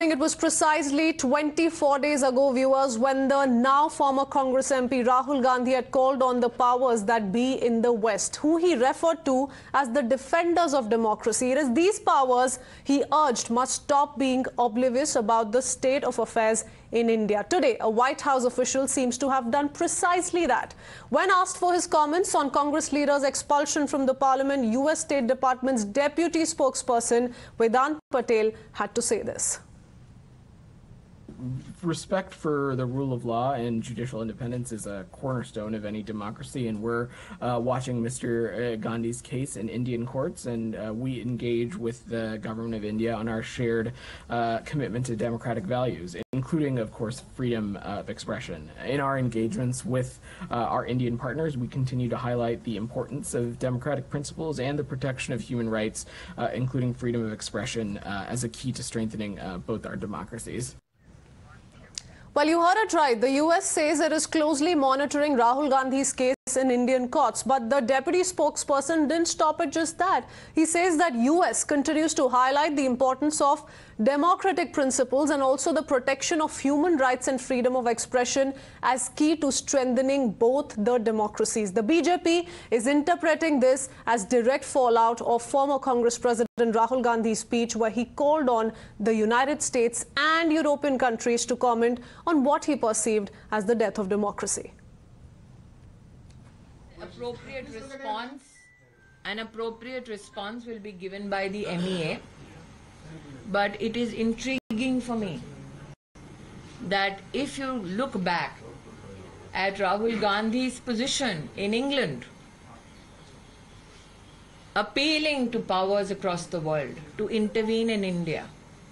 It was precisely 24 days ago, viewers, when the now former Congress MP Rahul Gandhi had called on the powers that be in the West, who he referred to as the defenders of democracy. It is these powers he urged must stop being oblivious about the state of affairs in India. Today, a White House official seems to have done precisely that. When asked for his comments on Congress leader's expulsion from the parliament, US State Department's deputy spokesperson Vedant Patel had to say this. Respect for the rule of law and judicial independence is a cornerstone of any democracy, and we're watching Mr. Gandhi's case in Indian courts, and we engage with the government of India on our shared commitment to democratic values, including, of course, freedom of expression. In our engagements with our Indian partners, we continue to highlight the importance of democratic principles and the protection of human rights, including freedom of expression, as a key to strengthening both our democracies. Well, you heard it right. The US says it is closely monitoring Rahul Gandhi's case in Indian courts, but the deputy spokesperson didn't stop at just that. He says that US continues to highlight the importance of democratic principles and also the protection of human rights and freedom of expression as key to strengthening both the democracies. The BJP is interpreting this as direct fallout of former Congress President Rahul Gandhi's speech, where he called on the United States and European countries to comment on what he perceived as the death of democracy. An appropriate response will be given by the MEA, but it is intriguing for me that if you look back at Rahul Gandhi's position in England, appealing to powers across the world to intervene in India,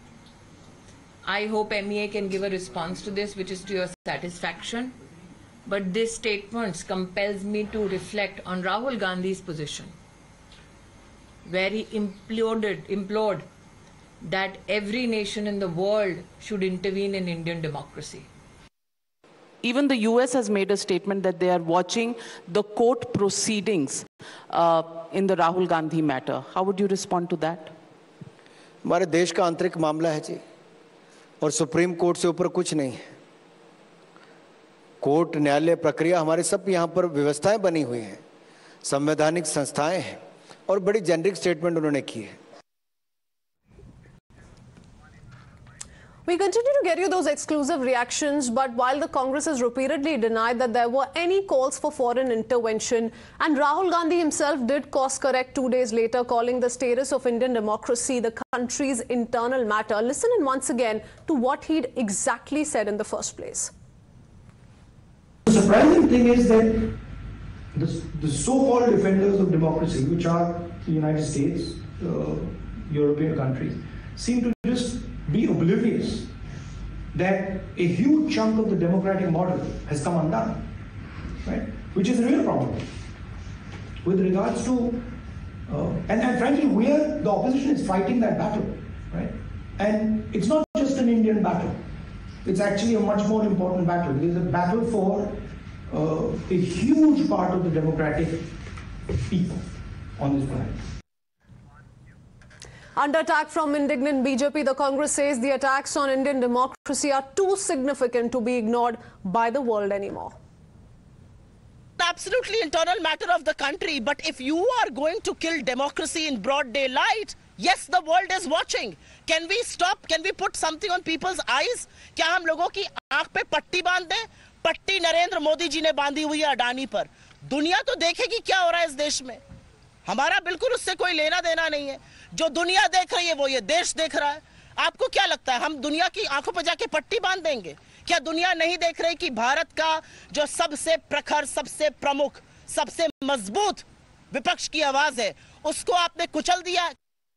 I hope MEA can give a response to this which is to your satisfaction. But this statement compels me to reflect on Rahul Gandhi's position, where he implored that every nation in the world should intervene in Indian democracy. Even the US has made a statement that they are watching the court proceedings in the Rahul Gandhi matter. How would you respond to that? हमारे देश का आंतरिक मामला है जी, और supreme court से ऊपर कुछ नहीं है। कोर्ट, न्यायालय, प्रक्रिया, हमारे सब यहाँ पर व्यवस्थाएं बनी हुई हैं, संवैधानिक संस्थाएं हैं, और बड़ी जेनरिक स्टेटमेंट उन्होंने की है। We continue to get you those exclusive reactions, but while the Congress has repeatedly denied that there were any calls for foreign intervention, and Rahul Gandhi himself did course correct 2 days later, calling the status of Indian democracy the country's internal matter. Listen in once again to what he'd exactly said in the first place. The surprising thing is that the so-called defenders of democracy, which are the United States, European countries, seem to just be oblivious that a huge chunk of the democratic model has come undone, right? Which is a real problem with regards to, and frankly, where the opposition is fighting that battle, right? And it's not just an Indian battle. It's actually a much more important battle. It is a battle for a huge part of the democratic people on this planet. Under attack from indignant BJP, the Congress says the attacks on Indian democracy are too significant to be ignored by the world anymore. Absolutely internal matter of the country, but if you are going to kill democracy in broad daylight, yes, the world is watching. Can we stop? Can we put something on people's eyes? क्या हम लोगों की आंख पे पट्टी बांध दें? पट्टी नरेंद्र मोदी जी ने बांधी हुई है अडानी पर। दुनिया तो देखेगी क्या हो रहा है इस देश में। हमारा बिल्कुल उससे कोई लेना देना नहीं है। जो दुनिया देख रही है वो ये देश देख रहा है। आपको क्या लगता है हम दुनिया की आंखों पर जाके पट्टी बांध देंगे? क्या दुनिया नहीं देख रही कि भारत का जो सबसे प्रखर, सबसे प्रमुख, सबसे मजबूत विपक्ष की आवाज है, उसको आपने कुचल दिया?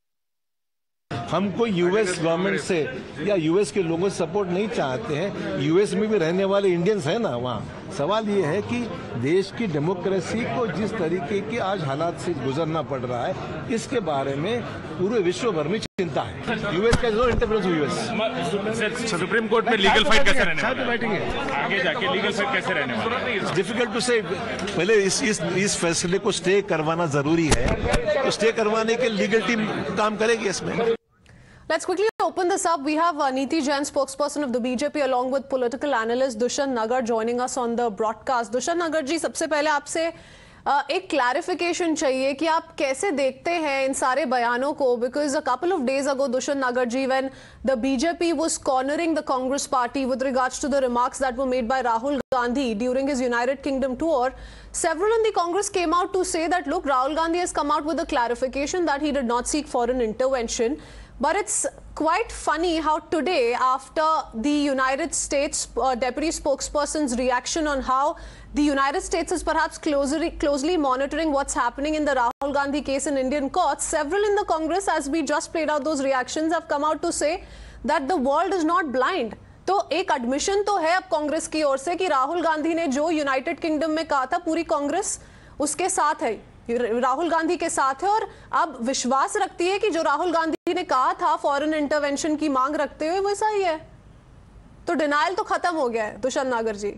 हमको यूएस गवर्नमेंट से या यूएस के लोगों से सपोर्ट नहीं चाहते हैं। यूएस में भी रहने वाले इंडियंस हैं ना वहाँ। सवाल ये है कि देश की डेमोक्रेसी को जिस तरीके के आज हालात से गुजरना पड़ रहा है, इसके बारे में पूरे विश्व भर में चिंता है। यूएस का जो इंटरफेरेंस यूएस सुप्रीम कोर्ट में लीगल फाइट कैसे रहने वाला है? बैठेंगे आगे जाके लीगल फाइट कैसे रहने वाला है? डिफिकल्ट टू से। पहले इस फैसले को स्टे करवाना जरूरी है, तो स्टे करवाने के लीगल टीम काम करेगी इसमें। Let's quickly open this up. We have Neeti Jain, spokesperson of the BJP, along with political analyst Dushyant Nagar joining us on the broadcast. Dushyant Nagar जी, सबसे पहले आपसे एक क्लैरिफिकेशन चाहिए कि आप कैसे देखते हैं इन सारे बयानों को, because a couple of days ago, Dushyant Nagar ji, when the BJP was cornering the Congress party with regards to the remarks that were made by Rahul Gandhi during his United Kingdom tour, several in the Congress came out to say that, look, Rahul Gandhi has come out with a clarification that he did not seek foreign intervention. But it's quite funny how today, after the United States deputy spokesperson's reaction on how the United States is perhaps closely monitoring what's happening in the Rahul Gandhi case in Indian courts, several in the Congress, as we just played out those reactions, have come out to say that the world is not blind. तो एक admission तो है अब कांग्रेस की ओर से कि राहुल गांधी ने जो यूनाइटेड किंगडम में कहा था, पूरी कांग्रेस उसके साथ है, राहुल गांधी के साथ है, और अब विश्वास रखती है कि जो राहुल गांधी ने कहा था फॉरेन इंटरवेंशन की मांग रखते हुए वैसा ही है. तो डिनायल तो खत्म हो गया है. दुष्यंत नागर जी,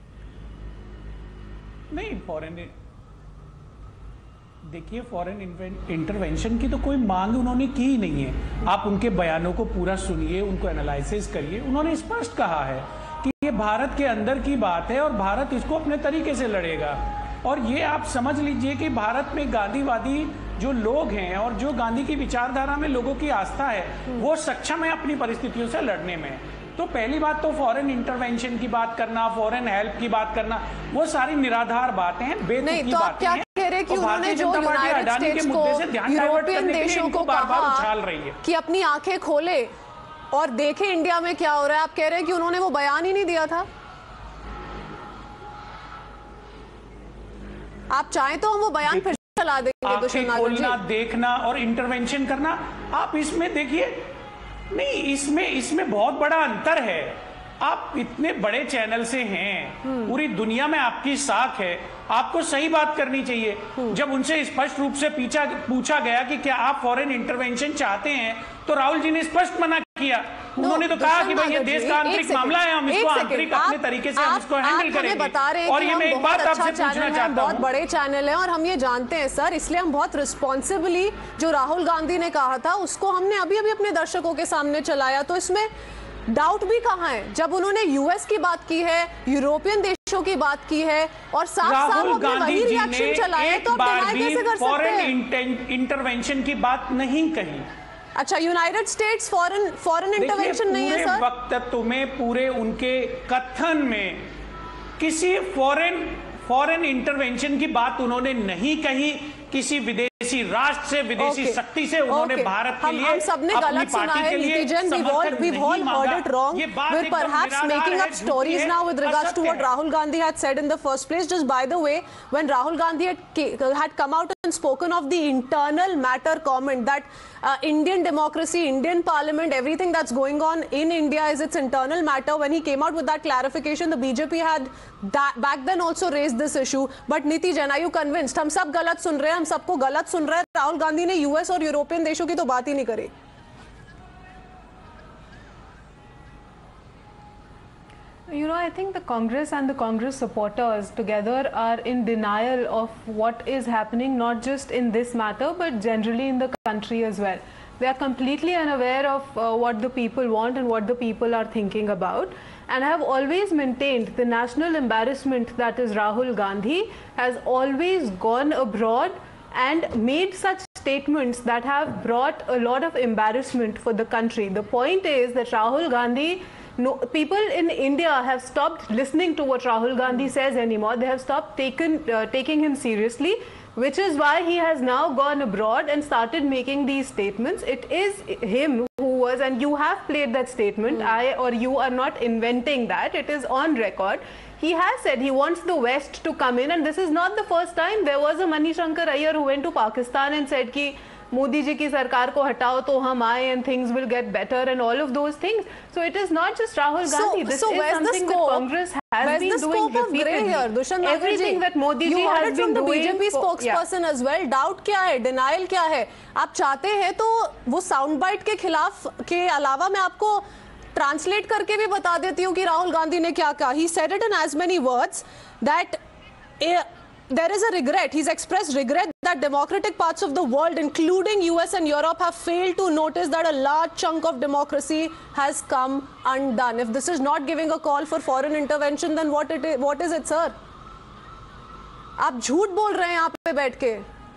नहीं, देखिए, फॉरेन इंटरवेंशन की तो कोई मांग उन्होंने की ही नहीं है. आप उनके बयानों को पूरा सुनिए, उनको एनालिसिस करिए. उन्होंने स्पष्ट कहा है कि ये भारत के अंदर की बात है और भारत इसको अपने तरीके से लड़ेगा. और ये आप समझ लीजिए कि भारत में गांधीवादी जो लोग हैं और जो गांधी की विचारधारा में लोगों की आस्था है, वो सक्षम है अपनी परिस्थितियों से लड़ने में. तो पहली बात तो फॉरेन इंटरवेंशन की बात करना, फॉरेन हेल्प की बात करना, वो सारी निराधार बातें हैं, बेतुकी बातें हैं. कि उन्होंने जो यूनाइटेड स्टेट्स को, यूरोपियन देशों को बार-बार उछाल रही है कि अपनी आंखें खोले और देखे इंडिया में क्या हो रहा है, आप कह रहे हैं कि उन्होंने वो बयान ही नहीं दिया था. आप चाहें तो हम वो बयान फिर चला देंगे. दुष्यंत नागर जी, खोलना, देखना और इंटरवेंशन करना, आप इसमें देखिए, नहीं, इसमें बहुत बड़ा अंतर है. आप इतने बड़े चैनल से हैं, पूरी दुनिया में आपकी साख है, आपको सही बात करनी चाहिए. जब उनसे स्पष्ट रूप से पूछा गया कि क्या आप फॉरेन इंटरवेंशन चाहते हैं, तो राहुल जी ने स्पष्ट मना किया. उन्होंने तो कहा कि भाई ये देश का आंतरिक मामला है, हम इसको आंतरिक अपने तरीके से हम इसको हैंडल करेंगे. बता रहे हैं और ये मैं एक बात आपसे पूछना चाहता हूं, बहुत बड़े चैनल है और हम ये जानते हैं सर, इसलिए हम बहुत रिस्पॉन्सिबली जो राहुल गांधी ने कहा था उसको हमने अभी अपने दर्शकों के सामने चलाया. तो इसमें डाउट भी कहाँ है, जब उन्होंने यूएस की बात की है, यूरोपियन देशों की बात की है और साफ वही रिएक्शन चलाया, तो आप कैसे कर सकते हैं? फॉरेन इंटरवेंशन की बात नहीं कही. अच्छा, यूनाइटेड स्टेट्स फॉरेन इंटरवेंशन नहीं है सर. वक्त तुम्हें पूरे उनके कथन में किसी फॉरेन इंटरवेंशन की बात उन्होंने नहीं कही. किसी विदेशी राष्ट्र से, विदेशी शक्ति से उन्होंने भारत के लिए, हम सबने गलत सुना है. नीति Jain, we've all heard it wrong. We're perhaps making up stories now with regards to what Rahul Gandhi had said in the first place. Just by the way, when Rahul Gandhi had come out and spoken of the internal matter comment that Indian democracy, Indian parliament, everything that's going on in India is its internal matter. When he came out with that clarification, the BJP had back then also raised this issue. But Neeti Jain, are you convinced? हम सब गलत सुन रहे हैं, हम सबको गलत सुन रहे हैं. राहुल गांधी ने यूएस और यूरोपियन देशों की तो बात ही नहीं करी. You know, I think the Congress and the Congress supporters together are in denial of what is happening, not just in this matter, but generally in the country as well. They are completely unaware of what the people want and what the people are thinking about, and have always maintained the national embarrassment that is Rahul Gandhi has always gone abroad and made such statements that have brought a lot of embarrassment for the country. The point is that Rahul Gandhi, people in India have stopped listening to what Rahul Gandhi says anymore. They have stopped taking him seriously, which is why he has now gone abroad and started making these statements. It is him who was, and you have played that statement, I or you are not inventing that, it is on record. He has said he wants the West to come in, and this is not the first time. There was a Manishankar Iyer who went to Pakistan and said ki Modi ji ki sarkar ko hatao to hum aaye and things will get better and all of those things. So it is not just Rahul Gandhi. This is something that Congress has been doing repeatedly. Everything that Modi ji has been doing. You heard it from the BJP spokesperson as well. Doubt क्या है? Denial क्या है? आप चाहते हैं तो वो sound bite के खिलाफ के अलावा मैं आपको ट्रांसलेट करके भी बता देती हूँ कि राहुल गांधी ने क्या कहा. He said it in as many words that there is a regret. He's expressed regret that democratic parts of the world, including US and Europe, have failed to notice that a large chunk of democracy has come undone. If this is not giving a call for foreign intervention, then what is it, sir? आप झूठ बोल रहे हैं यहाँ पे बैठ के।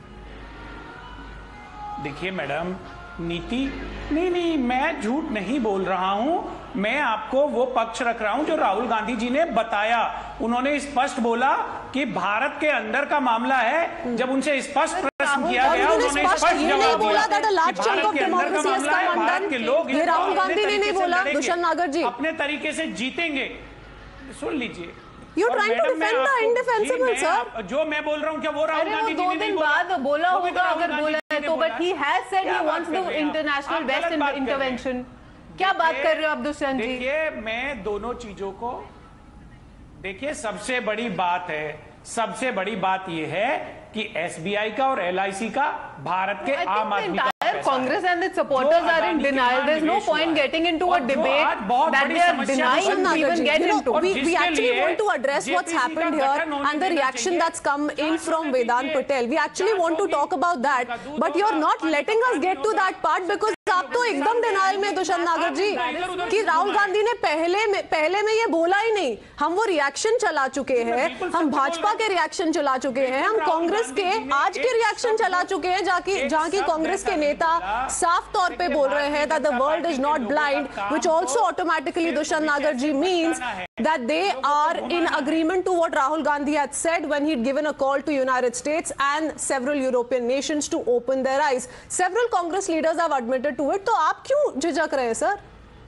देखिए मैडम, नीति नहीं, मैं झूठ नहीं बोल रहा हूं। मैं आपको वो पक्ष रख रहा हूं जो राहुल गांधी जी ने बताया। उन्होंने स्पष्ट बोला कि भारत के अंदर का मामला है। जब उनसे स्पष्ट प्रश्न किया गया, उन्होंने स्पष्ट जवाब दिया कि भारत के अंदर का मामला है, भारत के लोग राहुल गांधी ने नहीं बोला, दुष्यंत नागर जी अपने तरीके से जीतेंगे। सुन लीजिए, You're trying to defend the indefensible, sir. जो मैं बोल रहा हूँ क्या वो राहुल गांधी जी ने 2 दिन बाद बोला होगा अगर बोला है तो, but he has said he wants the international best intervention. क्या बात कर रहे हो आप दुष्यंत जी? देखिए, मैं दोनों चीजों को, देखिए सबसे बड़ी बात ये है कि SBI का और LIC का भारत के आम आदमी का Congress and its supporters are in denial. There's no point getting into a debate that they are denying to even get into. We actually want to address what's happened here and the reaction that's come in from Vedant Patel. We actually want to talk about that, but you're not letting us get to that part because आप तो एकदम denial में दुष्यंत नागर जी कि राहुल गांधी ने पहले में ये बोला ही नहीं। हम वो रिएक्शन चला चुके हैं, हम भाजपा के रिएक्शन चला चुके हैं, हम कांग्रेस के आज के रिएक्शन चला चुके हैं, जहां की कांग्रेस के नेता साफ तौर पे बोल रहे हैं that the world is not blind, which also automatically Dushyant Nagar ji means that they are in agreement to what Rahul Gandhi had said when he'd given a call to United States and several European nations to open their eyes. Several Congress leaders have admitted to it. तो आप क्यों झिझक रहे हैं sir?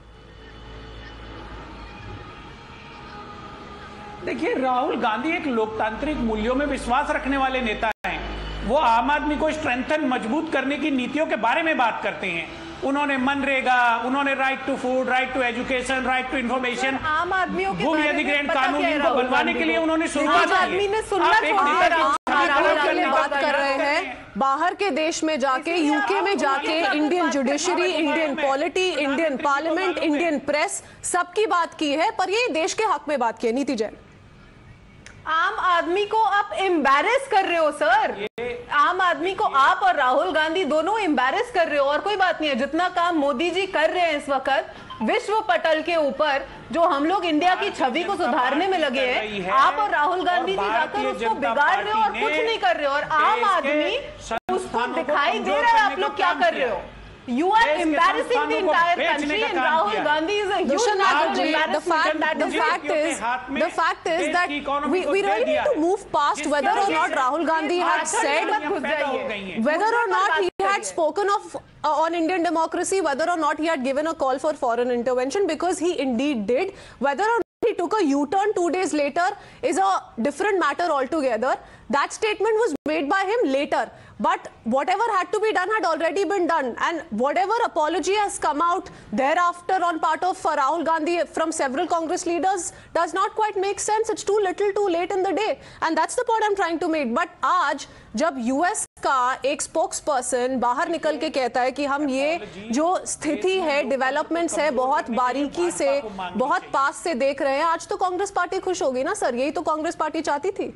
देखिए, राहुल गांधी एक लोकतांत्रिक मूल्यों में विश्वास रखने वाले नेता हैं। वो आम आदमी को स्ट्रेंथन, मजबूत करने की नीतियों के बारे में बात करते हैं। उन्होंने मनरेगा, उन्होंने right to food, right to education, right to information, आम आदमियों के भूमि अधिग्रहण कानून इनको बनवाने के लिए उन्होंने शुरुआत की। आदमी ने सुनना बात कर रहे हैं बाहर के देश में जाके, यूके में जाके, Indian judiciary, Indian polity, Indian parliament, Indian press, सबकी बात की है, पर ये देश के हक में बात की है। नीति जैन, आम आदमी को आप एम्बैरेस कर रहे हो सर। आम आदमी को आप और राहुल गांधी दोनों एम्बैरेस कर रहे हो, और कोई बात नहीं है। जितना काम मोदी जी कर रहे हैं इस वक्त विश्व पटल के ऊपर, जो हम लोग इंडिया की छवि को सुधारने में लगे हैं, आप और राहुल गांधी जी जाकर उसको बिगाड़ रहे हो और कुछ नहीं कर रहे हो। और आम आदमी उसको दिखाई दे रहा है आप लोग क्या कर रहे हो। You are embarrassing the entire country, and Rahul Gandhi is a huge embarrassment. The fact is that we really need to move past whether or not Rahul Gandhi had said, whether or not he had spoken of on Indian democracy, whether or not he had given a call for foreign intervention, because he indeed did. Whether or not he took a U-turn 2 days later is a different matter altogether. That statement was made by him later. But whatever had to be done had already been done, and whatever apology has come out thereafter on part of Rahul Gandhi from several Congress leaders does not quite make sense. It's too little too late in the day, and that's the point I'm trying to make. But आज जब US का एक spokesperson बाहर निकल के कहता है कि हम ये जो स्थिति है, डेवलपमेंट्स है, बहुत बारीकी से, बहुत पास से देख रहे हैं, आज तो कांग्रेस पार्टी खुश होगी ना सर। यही तो कांग्रेस पार्टी चाहती थी।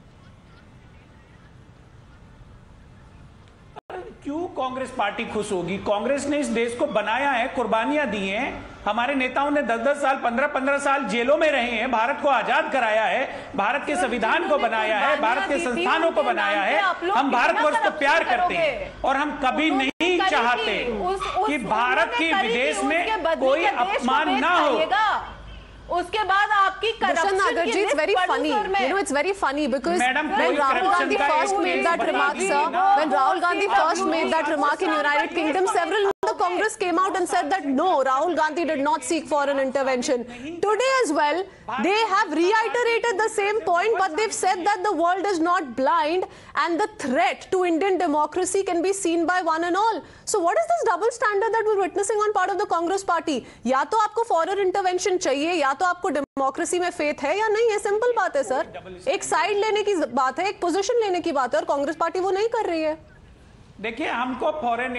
क्यों कांग्रेस पार्टी खुश होगी? कांग्रेस ने इस देश को बनाया है, कुर्बानियां दी हैं। हमारे नेताओं ने 10-10 साल, 15-15 साल जेलों में रहे हैं, भारत को आजाद कराया है, भारत के संविधान को बनाया है, भारत के संस्थानों को बनाया है। हम भारतवर्ष को प्यार करते हैं और हम कभी नहीं चाहते कि भारत के विदेश में कोई अपमान ना हो। उसके बाद आपकी Dushyant Nagar ji, it's very funny. You know, it's very funny because when Rahul Gandhi first made that remark, sir, when Rahul Gandhi first made that remark in United Kingdom, several of the Congress came out and said that no, Rahul Gandhi did not seek for an intervention. Today as well, they have reiterated the same point, but they've said that the world is not blind and the threat to Indian democracy can be seen by one and all. So what is this double standard that we're witnessing on part of the Congress party? या तो आपको foreign intervention चाहिए, या तो आपको democracy में faith है या नहीं है। सिंपल बात है सर। एक साइड लेने की बात है, एक पोजीशन लेने की बात है, और कांग्रेस पार्टी वो नहीं कर रही है। देखिए, हमको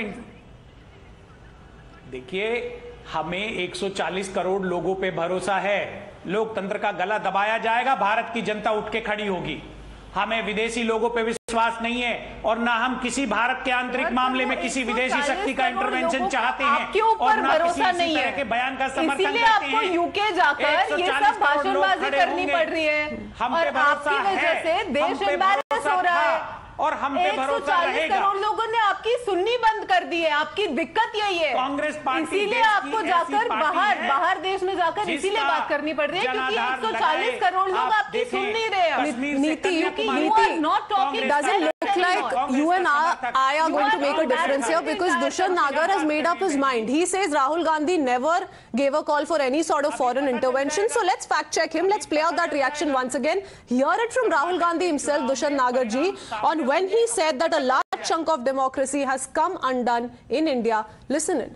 देखिए, हमें 140 करोड़ लोगों पे भरोसा है। लोकतंत्र का गला दबाया जाएगा, भारत की जनता उठ के खड़ी होगी। हमें विदेशी लोगों पे विश्वास नहीं है और ना हम किसी भारत के आंतरिक मामले में किसी विदेशी शक्ति का इंटरवेंशन चाहते हैं आपके ऊपर भरोसा नहीं है के बयान का समर्थन इसीलिए करते आपको हैं। यूके जाकर ये सब भाषणबाजी करनी पड़ रही है और आपकी वजह से देश एम्बैरेस हो रहा है और हम पे भरोसा 140 करोड़ लोगों ने आपकी सुननी बंद कर दी है। आपकी दिक्कत यही है, कांग्रेस पार्टी इसीलिए आपको जाकर बाहर देश में जाकर इसीलिए बात करनी पड़ रही है क्योंकि 140 करोड़ लोग आपकी सुन नहीं रहे हैं। Niti, not talking. doesn't look like you and I are going to make a difference here because Dushyant Nagar has made up his mind. He says Rahul Gandhi never gave a call for any sort of foreign intervention. So let's fact check him. Let's play out that reaction once again. Hear it from Rahul Gandhi himself, Dushyant Nagar ji, on when he said that a large chunk of democracy has come undone in India. Listen in.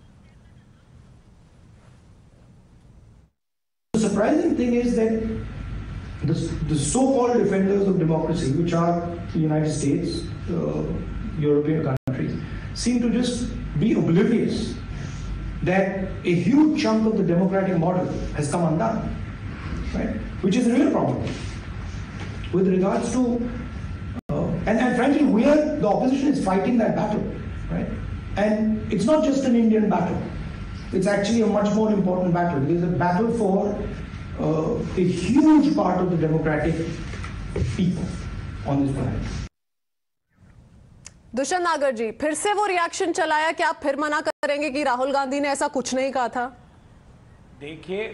The surprising thing is that the so-called defenders of democracy, which are the United States, European countries, seem to just be oblivious that a huge chunk of the democratic model has come undone, right? Which is a real problem with regards to, and frankly, the opposition is fighting that battle, right? And it's not just an Indian battle. It's actually a much more important battle. It is a battle for a huge part of the democratic people on this planet. Dushyant नागर जी, फिर से वो reaction चलाया कि आप फिर मना करेंगे कि राहुल गांधी ने ऐसा कुछ नहीं कहा था? देखिए,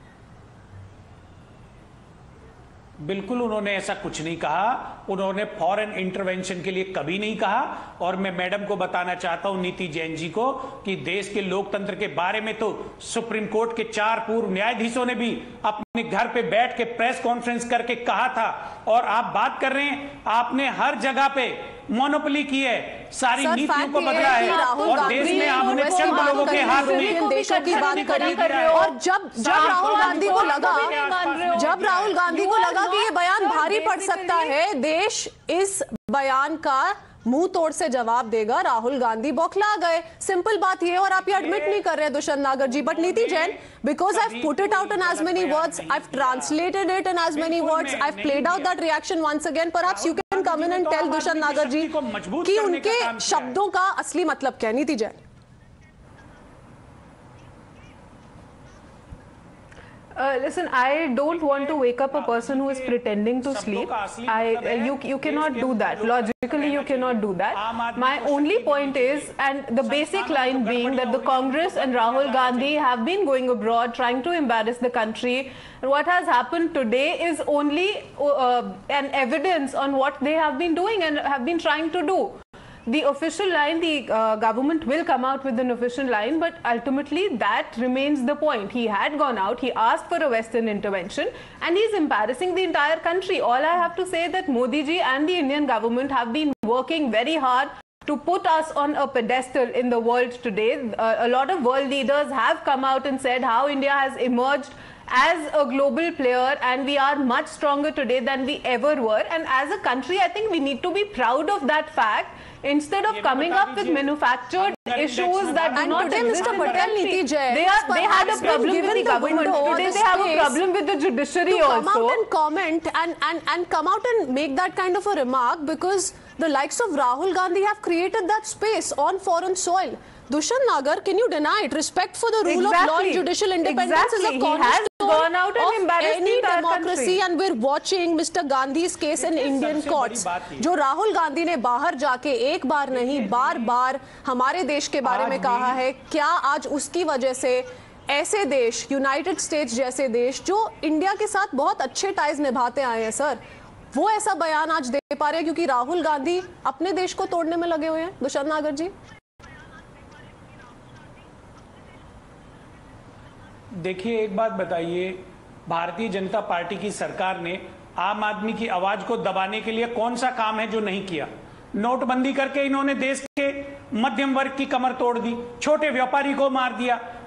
बिल्कुल उन्होंने ऐसा कुछ नहीं कहा। उन्होंने फॉरेन इंटरवेंशन के लिए कभी नहीं कहा। और मैं मैडम को बताना चाहता हूं, नीति जैन जी को, कि देश के लोकतंत्र के बारे में तो सुप्रीम कोर्ट के 4 पूर्व न्यायाधीशों ने भी अपने घर पे बैठ के प्रेस कॉन्फ्रेंस करके कहा था। और आप बात कर रहे हैं, आपने हर जगह पे मोनोपोली की है, सारी नीतियों को बदला है और देश में आपने चंद लोगों के हाथ में देशों की बात करी। और जब राहुल गांधी को लगा कि ये बयान भारी पड़ सकता है, देश इस बयान का मुंह तोड़ से जवाब देगा, राहुल गांधी बौखला गए। सिंपल बात ये, और आप ये एडमिट नहीं कर रहे हैं दुष्यंत नागर जी। बट नीति Jain, because I've put it out in as many words, I've translated it in as many words, I've played out that reaction once again. Perhaps you can come in and tell Dushyant नागर जी कि उनके शब्दों का असली मतलब क्या है। नीति Jain, listen, I don't want to wake up a person who is pretending to sleep. You cannot do that. Logically, you cannot do that. My only point is, and the basic line being that the Congress and Rahul Gandhi have been going abroad trying to embarrass the country. And what has happened today is only an evidence on what they have been doing and have been trying to do. The official line, the government will come out with an official line, but ultimately that remains the point. He had gone out, he asked for a Western intervention, and he's embarrassing the entire country. All I have to say is that Modi ji and the Indian government have been working very hard to put us on a pedestal in the world today. A lot of world leaders have come out and said how India has emerged as a global player, and we are much stronger today than we ever were. And as a country, I think we need to be proud of that fact, instead of coming up with manufactured issues that do not exist in the country. They had a problem with the government. Today they have a problem with the judiciary also. Come out and comment and come out and make that kind of a remark, because the likes of Rahul Gandhi have created that space on foreign soil. Dushyant Nagar, can you deny it? Respect for the rule of law and judicial independence is a cornerstone of any democracy, and we're watching Mr. Gandhi's case in Indian courts. जो राहुल गांधी ने बाहर जाके एक बार नहीं बार-बार हमारे देश के बारे में कहा है, क्या आज उसकी वजह से ऐसे देश, यूनाइटेड स्टेट्स जैसे देश जो इंडिया के साथ बहुत अच्छे टाइज निभाते आए हैं सर, वो ऐसा बयान आज दे पा रहे हैं क्योंकि राहुल गांधी अपने देश को तोड़ने में लगे हुए हैं? दुष्यंत नागर जी, देखिए, एक बात बताइए, भारतीय जनता पार्टी की सरकार ने आम आदमी की आवाज को दबाने के लिए कौन सा काम है जो नहीं किया? नोटबंदी करके इन्होंने देश के मध्यम वर्ग की कमर तोड़ दी, छोटे व्यापारी को मार दिया,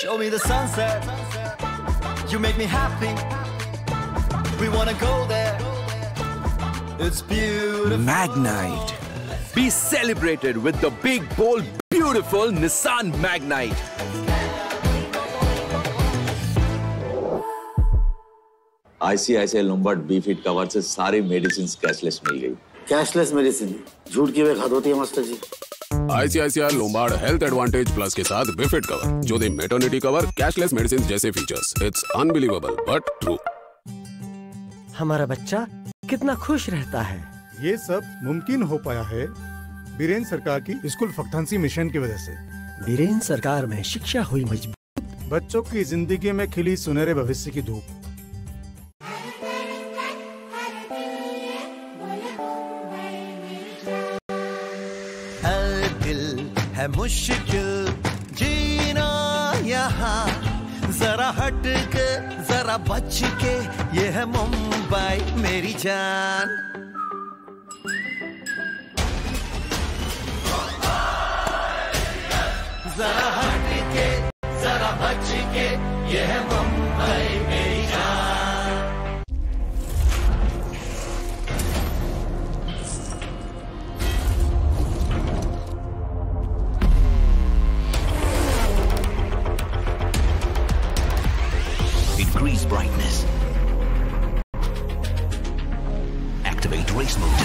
Show me the sunset. You make me happy. We wanna go there. It's beautiful. Magnite. Be celebrated with the big, bold, beautiful Nissan Magnite. ICICI Lombard B-Fit cover से सारी मेडिसिन कैशलेस मिल गई। कैशलेस मेडिसिन झूठ की वे खाद होती है master ji. ICICI Lombard health advantage plus के साथ B-Fit कवर जो दे मेटर्निटी कवर, कैशलेस मेडिसिन जैसे features. It's unbelievable but true. हमारा बच्चा कितना खुश रहता है। ये सब मुमकिन हो पाया है बीरेन सरकार की स्कूल फक्तांसी मिशन की वजह से। बीरेन सरकार में शिक्षा हुई मजबूत, बच्चों की जिंदगी में खिली सुनहरे भविष्य की धूप। है मुश्किल जीना यहाँ, जरा हट के जरा बच के, ये है मुंबई मेरी जान। जरा हट के जरा बच के, ये है मुंबई मेरी जान। Increase brightness. Activate race mode.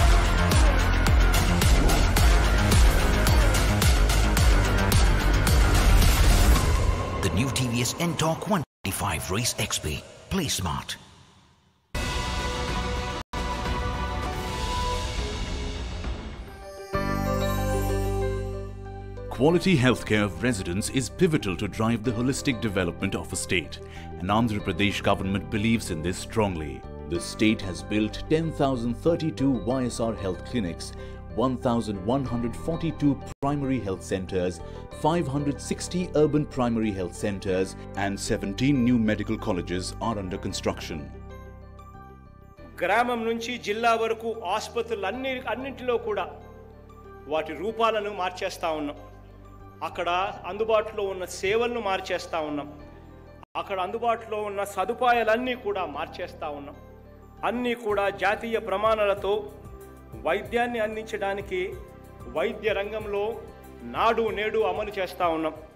The new TVS N-Torque 125 Race XP. Play smart. Quality healthcare of residents is pivotal to drive the holistic development of a state, and Andhra Pradesh government believes in this strongly. The state has built 10,032 YSR health clinics, 1,142 primary health centers, 560 urban primary health centers, and 17 new medical colleges are under construction. గ్రామం నుంచి జిల్లా వరకు ఆసుపత్రులు అన్నింటిలో కూడా వాటి రూపాలను మార్చేస్తా ఉన్నాం. అక్కడ అందుబాటులో ఉన్న సేవలను మార్చేస్తా ఉన్నాం. అక్కడ అందుబాటులో ఉన్న సదుపాయాలన్నీ కూడా మార్చేస్తా ఉన్నాం. అన్నీ కూడా జాతీయ ప్రమాణాలతో వైద్యాన్ని అందించడానికి వైద్య రంగంలో నాడు నేడు అమలు చేస్తా ఉన్నాం.